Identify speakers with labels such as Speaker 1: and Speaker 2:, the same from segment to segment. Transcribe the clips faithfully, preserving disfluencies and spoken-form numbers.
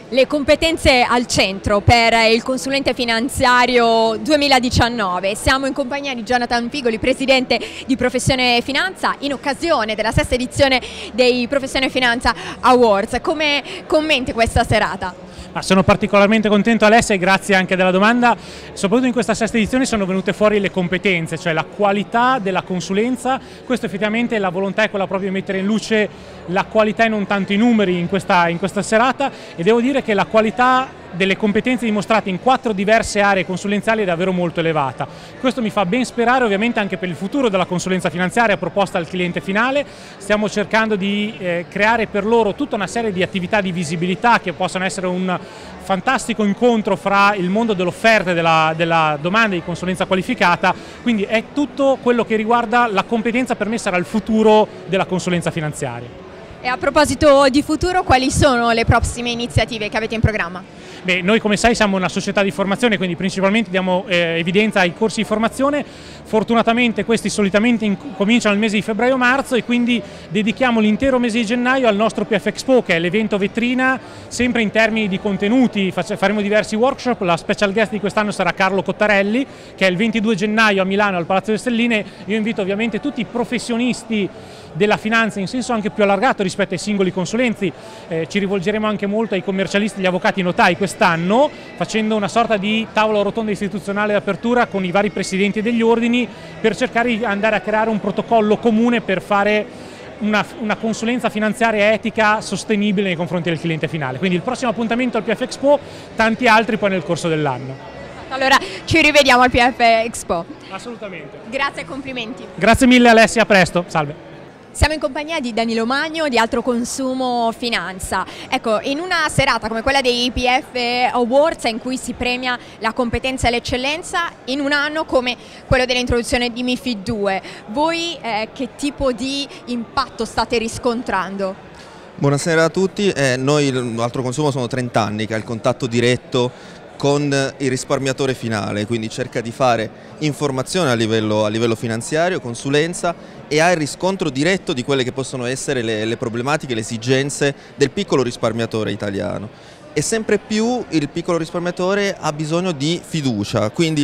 Speaker 1: Le competenze al centro per il consulente finanziario duemiladiciannove. Siamo in compagnia di Jonathan Figoli, presidente di Professione Finanza, in occasione della sesta edizione dei Professione Finanza Awards. Come commenti questa serata?
Speaker 2: Ah, sono particolarmente contento, Alessia, e grazie anche della domanda. Soprattutto in questa sesta edizione sono venute fuori le competenze, cioè la qualità della consulenza. Questo effettivamente, la volontà è quella proprio di mettere in luce la qualità e non tanto i numeri in questa, in questa serata, e devo dire che la qualità delle competenze dimostrate in quattro diverse aree consulenziali è davvero molto elevata. Questo mi fa ben sperare ovviamente anche per il futuro della consulenza finanziaria proposta al cliente finale. Stiamo cercando di eh, creare per loro tutta una serie di attività di visibilità che possano essere un fantastico incontro fra il mondo dell'offerta e della, della domanda di consulenza qualificata, quindi è tutto quello che riguarda la competenza. Per me sarà il futuro della consulenza finanziaria.
Speaker 1: E a proposito di futuro, quali sono le prossime iniziative che avete in programma?
Speaker 2: Beh, noi, come sai, siamo una società di formazione, quindi principalmente diamo eh, evidenza ai corsi di formazione. Fortunatamente questi solitamente cominciano il mese di febbraio-marzo, e quindi dedichiamo l'intero mese di gennaio al nostro P F Expo, che è l'evento vetrina, sempre in termini di contenuti. Faremo diversi workshop. La special guest di quest'anno sarà Carlo Cottarelli, che è il ventidue gennaio a Milano al Palazzo delle Stelline. Io invito ovviamente tutti i professionisti della finanza in senso anche più allargato rispetto ai singoli consulenti. Eh, ci rivolgeremo anche molto ai commercialisti, gli avvocati, i notai quest'anno, facendo una sorta di tavola rotonda istituzionale d'apertura con i vari presidenti degli ordini, per cercare di andare a creare un protocollo comune per fare una, una consulenza finanziaria etica sostenibile nei confronti del cliente finale. Quindi il prossimo appuntamento al P F Expo, tanti altri poi nel corso dell'anno.
Speaker 1: Allora ci rivediamo al P F Expo.
Speaker 2: Assolutamente.
Speaker 1: Grazie e complimenti.
Speaker 2: Grazie mille Alessia, a presto, salve.
Speaker 1: Siamo in compagnia di Danilo Magno di Altro Consumo Finanza. Ecco, in una serata come quella dei P F Awards, in cui si premia la competenza e l'eccellenza, in un anno come quello dell'introduzione di MiFID due, voi eh, che tipo di impatto state riscontrando?
Speaker 3: Buonasera a tutti, eh, noi Altro Consumo sono trenta anni che ha il contatto diretto con il risparmiatore finale, quindi cerca di fare informazione a livello, a livello finanziario, consulenza, e ha il riscontro diretto di quelle che possono essere le, le problematiche, le esigenze del piccolo risparmiatore italiano. E sempre più il piccolo risparmiatore ha bisogno di fiducia, quindi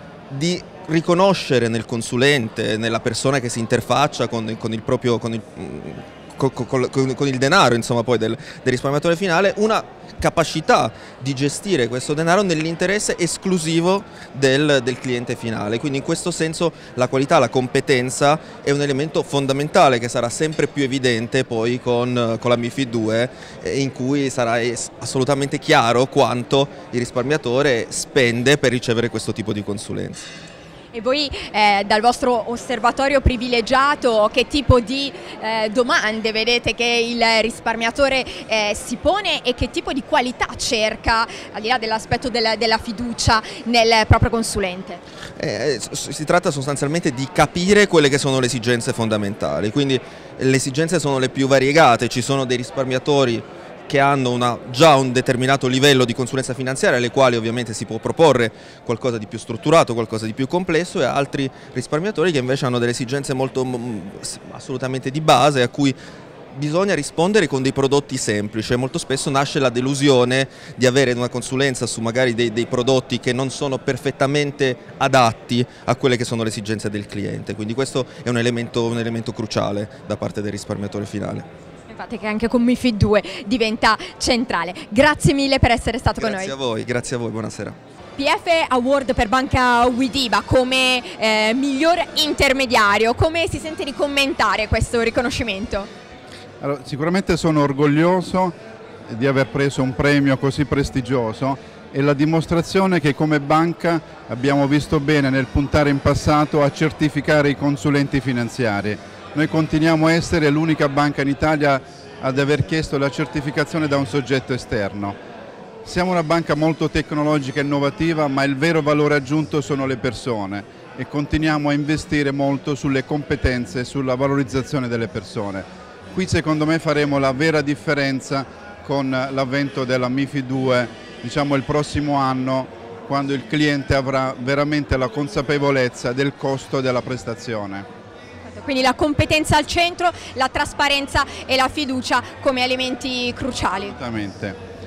Speaker 3: di riconoscere nel consulente, nella persona che si interfaccia con, con il proprio con il, con, con, con il denaro, insomma, poi del, del risparmiatore finale, una capacità di gestire questo denaro nell'interesse esclusivo del, del cliente finale. Quindi in questo senso la qualità, la competenza è un elemento fondamentale che sarà sempre più evidente poi con, con la MiFID due, eh, in cui sarà assolutamente chiaro quanto il risparmiatore spende per ricevere questo tipo di consulenza.
Speaker 1: E voi eh, dal vostro osservatorio privilegiato che tipo di eh, domande vedete che il risparmiatore eh, si pone, e che tipo di qualità cerca, al di là dell'aspetto della, della fiducia, nel proprio consulente?
Speaker 3: Eh, si tratta sostanzialmente di capire quelle che sono le esigenze fondamentali, quindi le esigenze sono le più variegate. Ci sono dei risparmiatori che hanno una, già un determinato livello di consulenza finanziaria, alle quali ovviamente si può proporre qualcosa di più strutturato, qualcosa di più complesso, e altri risparmiatori che invece hanno delle esigenze molto assolutamente di base, a cui bisogna rispondere con dei prodotti semplici. Molto spesso nasce la delusione di avere una consulenza su magari dei, dei prodotti che non sono perfettamente adatti a quelle che sono le esigenze del cliente, quindi questo è un elemento, un elemento cruciale da parte del risparmiatore finale.
Speaker 1: Infatti, che anche con MiFID due diventa centrale. Grazie mille per essere stato
Speaker 3: grazie
Speaker 1: con noi.
Speaker 3: Grazie a voi, grazie a voi, buonasera.
Speaker 1: P F Award per Banca Widiba come eh, miglior intermediario, come si sente di commentare questo riconoscimento?
Speaker 4: Allora, sicuramente sono orgoglioso di aver preso un premio così prestigioso, e la dimostrazione che come banca abbiamo visto bene nel puntare in passato a certificare i consulenti finanziari. Noi continuiamo a essere l'unica banca in Italia ad aver chiesto la certificazione da un soggetto esterno. Siamo una banca molto tecnologica e innovativa, ma il vero valore aggiunto sono le persone, e continuiamo a investire molto sulle competenze e sulla valorizzazione delle persone. Qui secondo me faremo la vera differenza con l'avvento della MiFID due, diciamo il prossimo anno, quando il cliente avrà veramente la consapevolezza del costo della prestazione.
Speaker 1: Quindi la competenza al centro, la trasparenza e la fiducia come elementi cruciali.
Speaker 4: Assolutamente.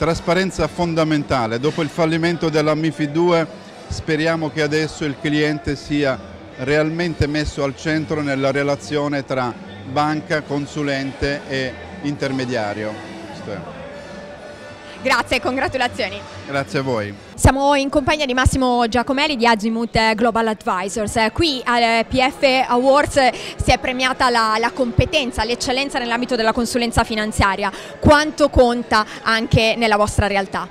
Speaker 4: Trasparenza fondamentale. Dopo il fallimento della MiFID due speriamo che adesso il cliente sia realmente messo al centro nella relazione tra banca, consulente e intermediario.
Speaker 1: Grazie e congratulazioni.
Speaker 4: Grazie a voi.
Speaker 1: Siamo in compagnia di Massimo Giacomelli di Azimut Global Advisors. Qui al P F Awards si è premiata la, la competenza, l'eccellenza nell'ambito della consulenza finanziaria. Quanto conta anche nella vostra realtà?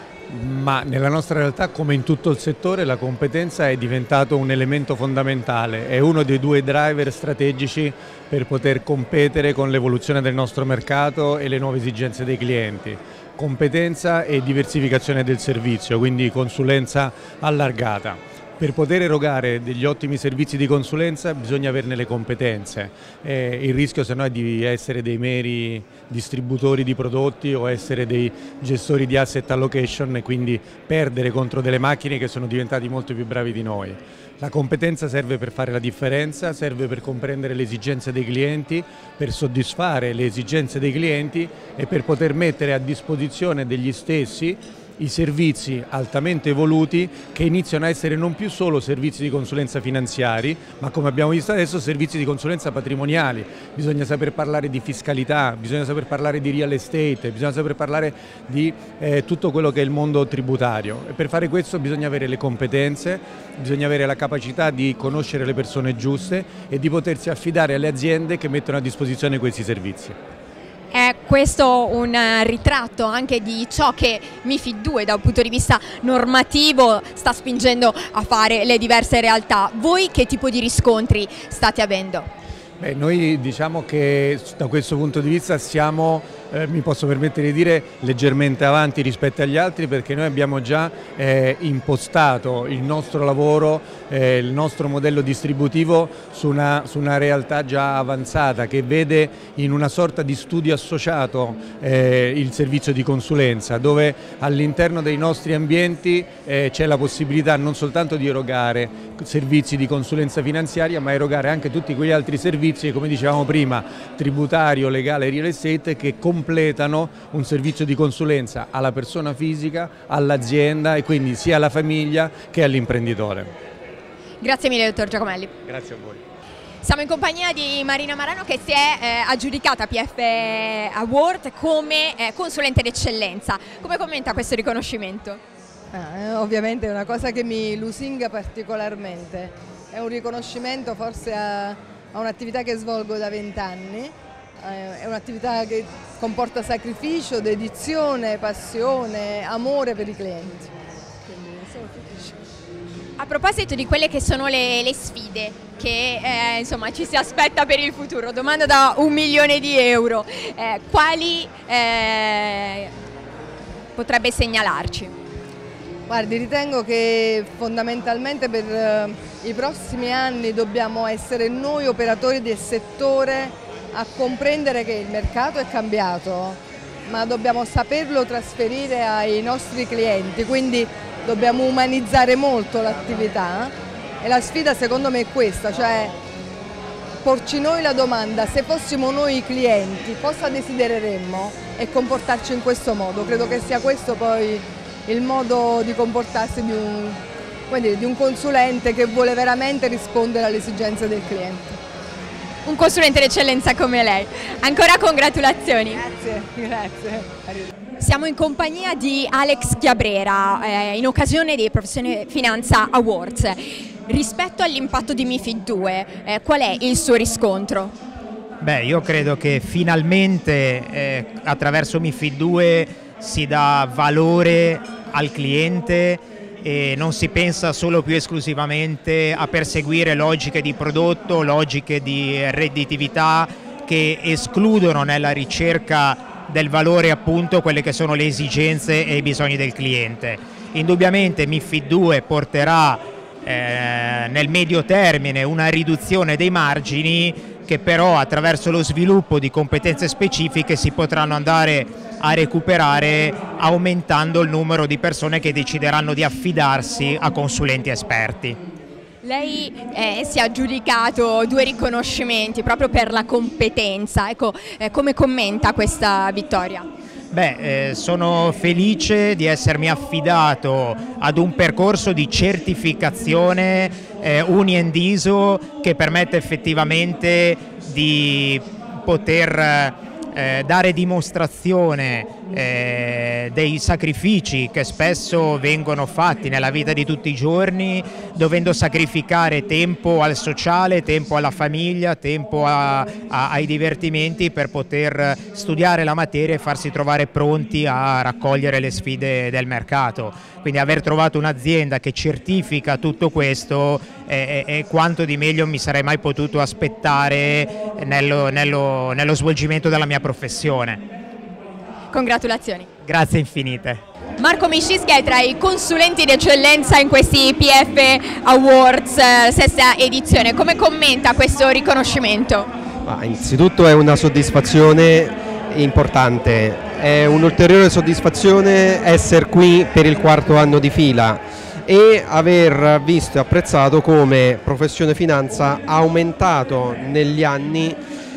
Speaker 5: Ma nella nostra realtà, come in tutto il settore, la competenza è diventato un elemento fondamentale, è uno dei due driver strategici per poter competere con l'evoluzione del nostro mercato e le nuove esigenze dei clienti. Competenza e diversificazione del servizio, quindi consulenza allargata. Per poter erogare degli ottimi servizi di consulenza bisogna averne le competenze, eh, il rischio se no è di essere dei meri distributori di prodotti o essere dei gestori di asset allocation e quindi perdere contro delle macchine che sono diventati molto più bravi di noi. La competenza serve per fare la differenza, serve per comprendere le esigenze dei clienti, per soddisfare le esigenze dei clienti e per poter mettere a disposizione degli stessi i servizi altamente evoluti che iniziano a essere non più solo servizi di consulenza finanziari, ma come abbiamo visto adesso servizi di consulenza patrimoniali. Bisogna saper parlare di fiscalità, bisogna saper parlare di real estate, bisogna saper parlare di eh, tutto quello che è il mondo tributario e per fare questo bisogna avere le competenze, bisogna avere la capacità di conoscere le persone giuste e di potersi affidare alle aziende che mettono a disposizione questi servizi.
Speaker 1: È questo un ritratto anche di ciò che MiFID due da un punto di vista normativo sta spingendo a fare le diverse realtà. Voi che tipo di riscontri state avendo?
Speaker 5: Beh, noi diciamo che da questo punto di vista siamo, eh, mi posso permettere di dire, leggermente avanti rispetto agli altri perché noi abbiamo già eh, impostato il nostro lavoro, eh, il nostro modello distributivo su una, su una realtà già avanzata che vede in una sorta di studio associato eh, il servizio di consulenza dove all'interno dei nostri ambienti eh, c'è la possibilità non soltanto di erogare servizi di consulenza finanziaria ma erogare anche tutti quegli altri servizi come dicevamo prima, tributario, legale e real estate che completano un servizio di consulenza alla persona fisica, all'azienda e quindi sia alla famiglia che all'imprenditore.
Speaker 1: Grazie mille dottor Giacomelli.
Speaker 5: Grazie a voi.
Speaker 1: Siamo in compagnia di Marina Marano che si è eh, aggiudicata P F Award come eh, consulente d'eccellenza. Come commenta questo riconoscimento?
Speaker 6: Ah, eh, ovviamente è una cosa che mi lusinga particolarmente, è un riconoscimento forse a, a un'attività che svolgo da vent'anni, eh, è un'attività che comporta sacrificio, dedizione, passione, amore per i clienti. Quindi sono felice.
Speaker 1: A proposito di quelle che sono le, le sfide che eh, insomma, ci si aspetta per il futuro, domanda da un milione di euro, eh, quali eh, potrebbe segnalarci?
Speaker 6: Guardi, ritengo che fondamentalmente per eh, i prossimi anni dobbiamo essere noi operatori del settore a comprendere che il mercato è cambiato, ma dobbiamo saperlo trasferire ai nostri clienti, quindi dobbiamo umanizzare molto l'attività e la sfida secondo me è questa, cioè porci noi la domanda, se fossimo noi i clienti cosa desidereremmo e comportarci in questo modo. Credo che sia questo poi il modo di comportarsi di un, dire, di un consulente che vuole veramente rispondere alle esigenze del cliente.
Speaker 1: Un consulente d'eccellenza come lei. Ancora congratulazioni.
Speaker 6: Grazie, grazie.
Speaker 1: Siamo in compagnia di Alex Chiabrera eh, in occasione dei Professione Finanza Awards. Rispetto all'impatto di MiFID due, eh, qual è il suo riscontro?
Speaker 7: Beh, io credo che finalmente eh, attraverso MiFID due si dà valore al cliente e non si pensa solo più esclusivamente a perseguire logiche di prodotto, logiche di redditività che escludono nella ricerca del valore appunto quelle che sono le esigenze e i bisogni del cliente. Indubbiamente MiFID due porterà eh, nel medio termine una riduzione dei margini che però attraverso lo sviluppo di competenze specifiche si potranno andare a recuperare aumentando il numero di persone che decideranno di affidarsi a consulenti esperti.
Speaker 1: Lei eh, si è aggiudicato due riconoscimenti proprio per la competenza, ecco, eh, come commenta questa vittoria?
Speaker 7: Beh, eh, sono felice di essermi affidato ad un percorso di certificazione eh, Uni and I S O che permette effettivamente di poter eh, dare dimostrazione eh, dei sacrifici che spesso vengono fatti nella vita di tutti i giorni, dovendo sacrificare tempo al sociale, tempo alla famiglia, tempo a, a, ai divertimenti per poter studiare la materia e farsi trovare pronti a raccogliere le sfide del mercato. Quindi aver trovato un'azienda che certifica tutto questo è, è, è quanto di meglio mi sarei mai potuto aspettare nello, nello, nello svolgimento della mia professione.
Speaker 1: Congratulazioni.
Speaker 7: Grazie infinite.
Speaker 1: Marco Miscischi è tra i consulenti d'eccellenza in questi P F Awards, eh, sesta edizione. Come commenta questo riconoscimento?
Speaker 8: Ma innanzitutto è una soddisfazione importante, è un'ulteriore soddisfazione essere qui per il quarto anno di fila e aver visto e apprezzato come Professione Finanza ha aumentato negli anni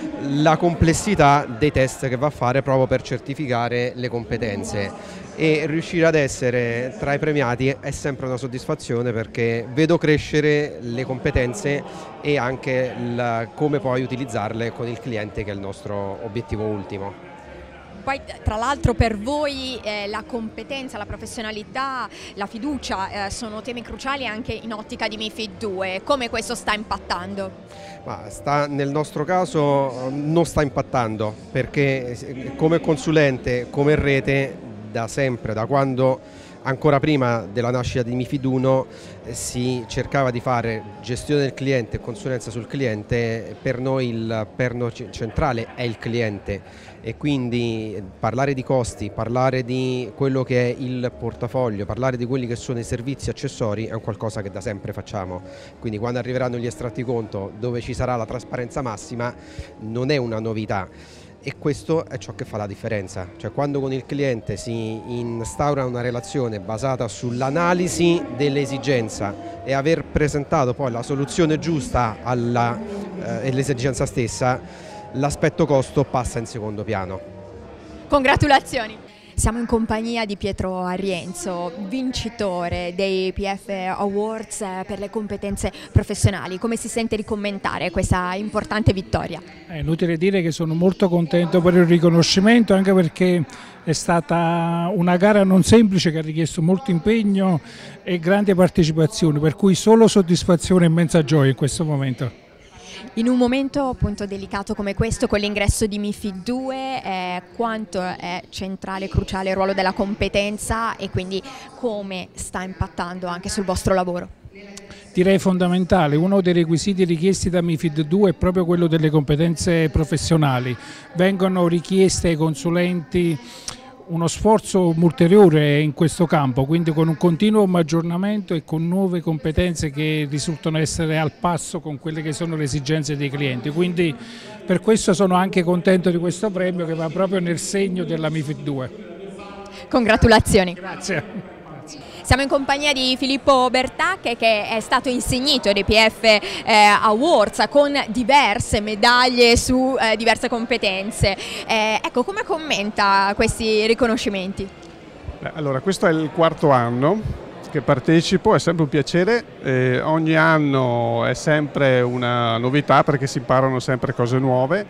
Speaker 8: la complessità dei test che va a fare proprio per certificare le competenze, e riuscire ad essere tra i premiati è sempre una soddisfazione perché vedo crescere le competenze e anche il, come poi utilizzarle con il cliente, che è il nostro obiettivo ultimo.
Speaker 1: Poi tra l'altro per voi eh, la competenza, la professionalità, la fiducia eh, sono temi cruciali anche in ottica di MiFID due. Come questo sta impattando?
Speaker 8: Ma sta, nel nostro caso non sta impattando, perché come consulente, come rete, da sempre, da quando ancora prima della nascita di MiFID uno eh, si cercava di fare gestione del cliente e consulenza sul cliente, per noi il perno centrale è il cliente, e quindi parlare di costi, parlare di quello che è il portafoglio, parlare di quelli che sono i servizi accessori è un qualcosa che da sempre facciamo. Quindi quando arriveranno gli estratti conto dove ci sarà la trasparenza massima non è una novità. E questo è ciò che fa la differenza, cioè quando con il cliente si instaura una relazione basata sull'analisi dell'esigenza e aver presentato poi la soluzione giusta all'esigenza eh, stessa, l'aspetto costo passa in secondo piano.
Speaker 1: Congratulazioni! Siamo in compagnia di Pietro Arrienzo, vincitore dei P F Awards per le competenze professionali. Come si sente di commentare questa importante vittoria?
Speaker 9: È inutile dire che sono molto contento per il riconoscimento, anche perché è stata una gara non semplice che ha richiesto molto impegno e grande partecipazione, per cui solo soddisfazione e immensa gioia in questo momento.
Speaker 1: In un momento appunto delicato come questo, con l'ingresso di MiFID due, eh, quanto è centrale e cruciale il ruolo della competenza e quindi come sta impattando anche sul vostro lavoro?
Speaker 9: Direi fondamentale. Uno dei requisiti richiesti da MiFID due è proprio quello delle competenze professionali. Vengono richieste ai consulenti uno sforzo ulteriore in questo campo, quindi con un continuo aggiornamento e con nuove competenze che risultano essere al passo con quelle che sono le esigenze dei clienti. Quindi per questo sono anche contento di questo premio che va proprio nel segno della MiFID due.
Speaker 1: Congratulazioni.
Speaker 9: Grazie.
Speaker 1: Siamo in compagnia di Filippo Bertacche, che è stato insignito dei P F eh, Awards con diverse medaglie su eh, diverse competenze. Eh, ecco, come commenta questi riconoscimenti?
Speaker 10: Beh, allora, questo è il quarto anno che partecipo, è sempre un piacere, eh, ogni anno è sempre una novità perché si imparano sempre cose nuove.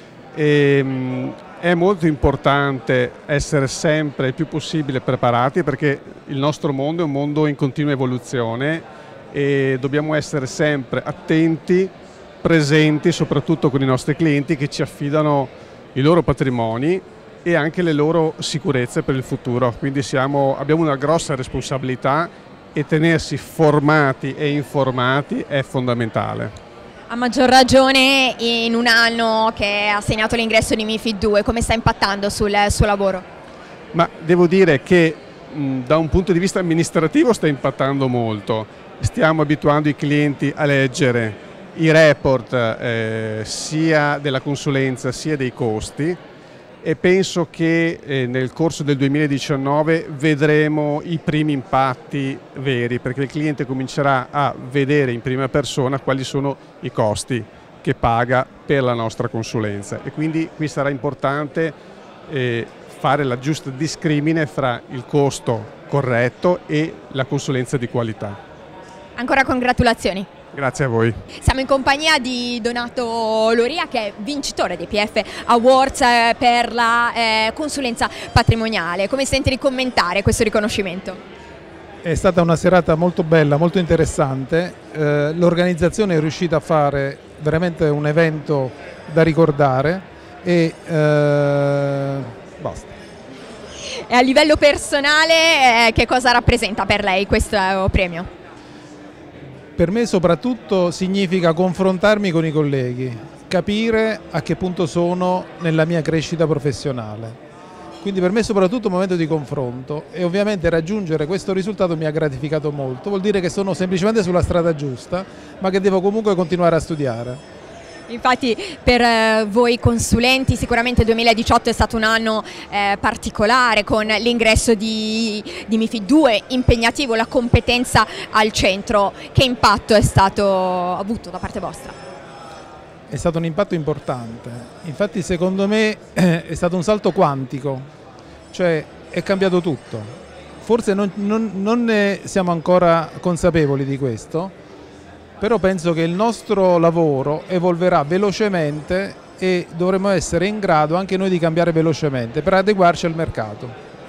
Speaker 10: E, mh, è molto importante essere sempre il più possibile preparati, perché il nostro mondo è un mondo in continua evoluzione e dobbiamo essere sempre attenti, presenti, soprattutto con i nostri clienti che ci affidano i loro patrimoni e anche le loro sicurezze per il futuro. Quindi siamo, abbiamo una grossa responsabilità e tenersi formati e informati è fondamentale.
Speaker 1: A maggior ragione in un anno che ha segnato l'ingresso di MiFID due, come sta impattando sul suo lavoro?
Speaker 10: Ma devo dire che mh, da un punto di vista amministrativo sta impattando molto. Stiamo abituando i clienti a leggere i report eh, sia della consulenza sia dei costi, e penso che eh, nel corso del duemiladiciannove vedremo i primi impatti veri, perché il cliente comincerà a vedere in prima persona quali sono i costi che paga per la nostra consulenza, e quindi qui sarà importante eh, fare la giusta discrimine fra il costo corretto e la consulenza di qualità.
Speaker 1: Ancora congratulazioni.
Speaker 10: Grazie a voi.
Speaker 1: Siamo in compagnia di Donato Loria, che è vincitore dei P F Awards per la eh, consulenza patrimoniale. Come senti di commentare questo riconoscimento?
Speaker 9: È stata una serata molto bella, molto interessante, eh, l'organizzazione è riuscita a fare veramente un evento da ricordare e eh, basta.
Speaker 1: E a livello personale eh, che cosa rappresenta per lei questo premio?
Speaker 9: Per me soprattutto significa confrontarmi con i colleghi, capire a che punto sono nella mia crescita professionale. Quindi per me è soprattutto un momento di confronto e ovviamente raggiungere questo risultato mi ha gratificato molto, vuol dire che sono semplicemente sulla strada giusta, ma che devo comunque continuare a studiare.
Speaker 1: Infatti per eh, voi consulenti sicuramente il duemiladiciotto è stato un anno eh, particolare, con l'ingresso di, di MiFID due, impegnativo, la competenza al centro. Che impatto è stato avuto da parte vostra?
Speaker 9: È stato un impatto importante, infatti secondo me è stato un salto quantico, cioè è cambiato tutto. Forse non, non, non ne siamo ancora consapevoli di questo, però penso che il nostro lavoro evolverà velocemente e dovremo essere in grado anche noi di cambiare velocemente per adeguarci al mercato.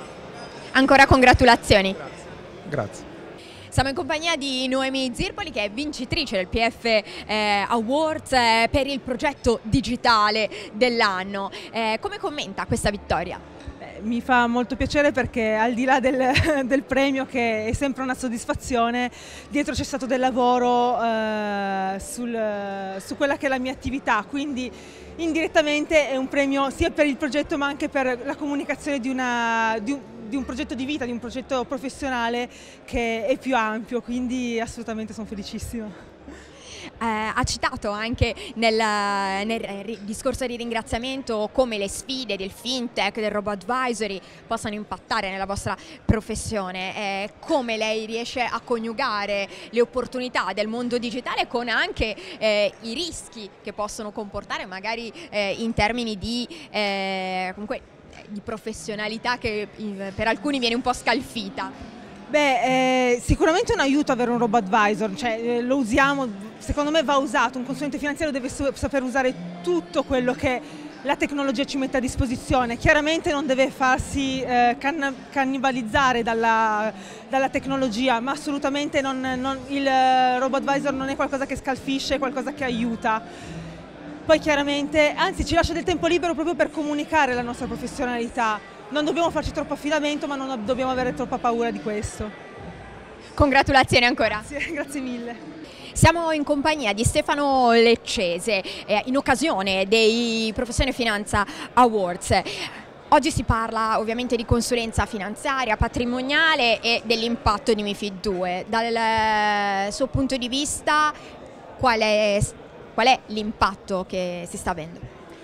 Speaker 1: Ancora congratulazioni.
Speaker 9: Grazie. Grazie.
Speaker 1: Siamo in compagnia di Noemi Zirboli, che è vincitrice del P F eh, Awards eh, per il progetto digitale dell'anno. Eh, come commenta questa vittoria?
Speaker 11: Beh, mi fa molto piacere perché al di là del, del premio, che è sempre una soddisfazione, dietro c'è stato del lavoro eh, sul, su quella che è la mia attività, quindi indirettamente è un premio sia per il progetto ma anche per la comunicazione di una... Di un, di un progetto di vita, di un progetto professionale che è più ampio, quindi assolutamente sono felicissima.
Speaker 1: Eh, ha citato anche nel, nel discorso di ringraziamento come le sfide del fintech, del robo advisory possano impattare nella vostra professione, eh, come lei riesce a coniugare le opportunità del mondo digitale con anche eh, i rischi che possono comportare magari eh, in termini di eh, comunque di professionalità che per alcuni viene un po' scalfita.
Speaker 11: Beh, eh, sicuramente è un aiuto avere un robo advisor, cioè eh, lo usiamo, secondo me va usato, un consulente finanziario deve saper usare tutto quello che la tecnologia ci mette a disposizione, chiaramente non deve farsi eh, can cannibalizzare dalla, dalla tecnologia, ma assolutamente non, non, il robo advisor non è qualcosa che scalfisce, è qualcosa che aiuta. Poi chiaramente, anzi ci lascia del tempo libero proprio per comunicare la nostra professionalità. Non dobbiamo farci troppo affidamento, ma non dobbiamo avere troppa paura di questo.
Speaker 1: Congratulazioni ancora.
Speaker 11: Grazie, grazie mille.
Speaker 1: Siamo in compagnia di Stefano Leccese eh, in occasione dei Professione Finanza Awards. Oggi si parla ovviamente di consulenza finanziaria, patrimoniale e dell'impatto di MiFID due. Dal suo punto di vista, qual è Qual è l'impatto che si sta avendo?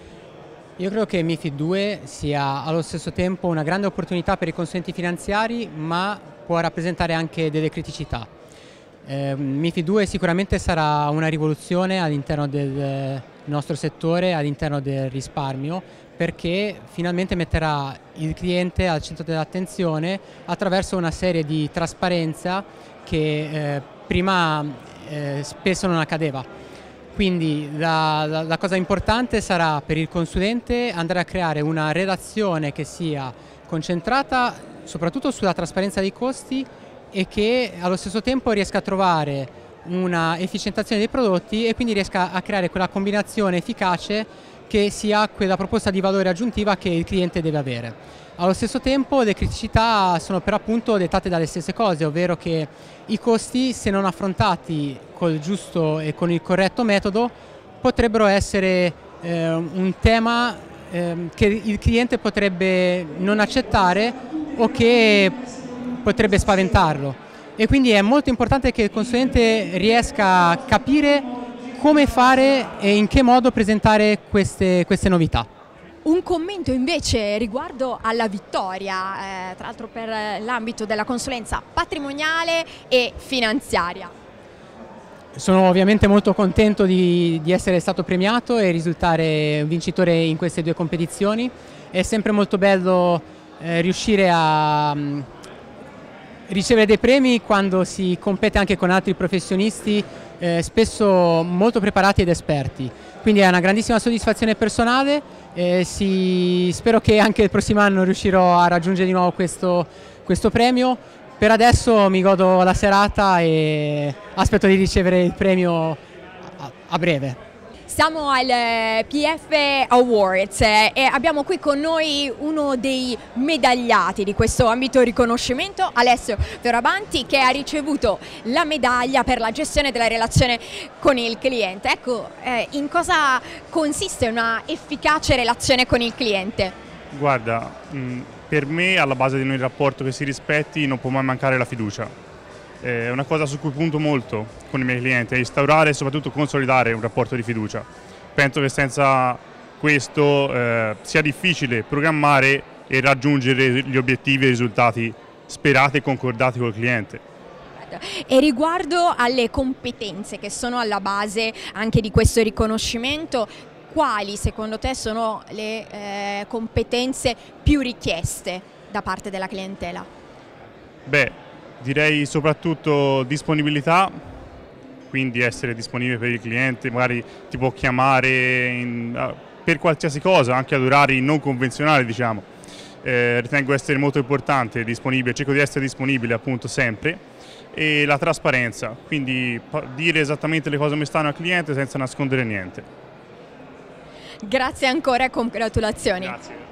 Speaker 12: Io credo che MiFID due sia allo stesso tempo una grande opportunità per i consulenti finanziari, ma può rappresentare anche delle criticità. Eh, MiFID due sicuramente sarà una rivoluzione all'interno del nostro settore, all'interno del risparmio, perché finalmente metterà il cliente al centro dell'attenzione attraverso una serie di trasparenza che eh, prima eh, spesso non accadeva. Quindi la, la, la cosa importante sarà per il consulente andare a creare una relazione che sia concentrata soprattutto sulla trasparenza dei costi e che allo stesso tempo riesca a trovare una efficientazione dei prodotti e quindi riesca a creare quella combinazione efficace che sia quella proposta di valore aggiuntiva che il cliente deve avere. Allo stesso tempo le criticità sono per appunto dettate dalle stesse cose, ovvero che i costi, se non affrontati col giusto e con il corretto metodo, potrebbero essere eh, un tema eh, che il cliente potrebbe non accettare o che potrebbe spaventarlo. E quindi è molto importante che il consulente riesca a capire come fare e in che modo presentare queste, queste novità.
Speaker 1: Un commento invece riguardo alla vittoria, eh, tra l'altro per l'ambito della consulenza patrimoniale e finanziaria.
Speaker 12: Sono ovviamente molto contento di, di essere stato premiato e risultare vincitore in queste due competizioni. È sempre molto bello eh, riuscire a mh, ricevere dei premi quando si compete anche con altri professionisti eh, spesso molto preparati ed esperti. Quindi è una grandissima soddisfazione personale, eh, si, spero che anche il prossimo anno riuscirò a raggiungere di nuovo questo, questo premio. Per adesso mi godo la serata e aspetto di ricevere il premio a, a breve.
Speaker 1: Siamo al P F Awards e abbiamo qui con noi uno dei medagliati di questo ambito riconoscimento, Alessio Fioravanti, che ha ricevuto la medaglia per la gestione della relazione con il cliente. Ecco, eh, in cosa consiste una efficace relazione con il cliente?
Speaker 13: Guarda, mh, per me alla base di un rapporto che si rispetti non può mai mancare la fiducia. È una cosa su cui punto molto con i miei clienti, è instaurare e soprattutto consolidare un rapporto di fiducia. Penso che senza questo eh, sia difficile programmare e raggiungere gli obiettivi e i risultati sperati e concordati col cliente.
Speaker 1: E riguardo alle competenze che sono alla base anche di questo riconoscimento, quali secondo te sono le eh, competenze più richieste da parte della clientela?
Speaker 13: Beh, direi soprattutto disponibilità, quindi essere disponibile per il cliente, magari ti può chiamare in, per qualsiasi cosa, anche ad orari non convenzionali, diciamo. Eh, ritengo essere molto importante, disponibile, cerco di essere disponibile appunto sempre, e la trasparenza, quindi dire esattamente le cose come stanno al cliente senza nascondere niente.
Speaker 1: Grazie ancora e congratulazioni.
Speaker 13: Grazie.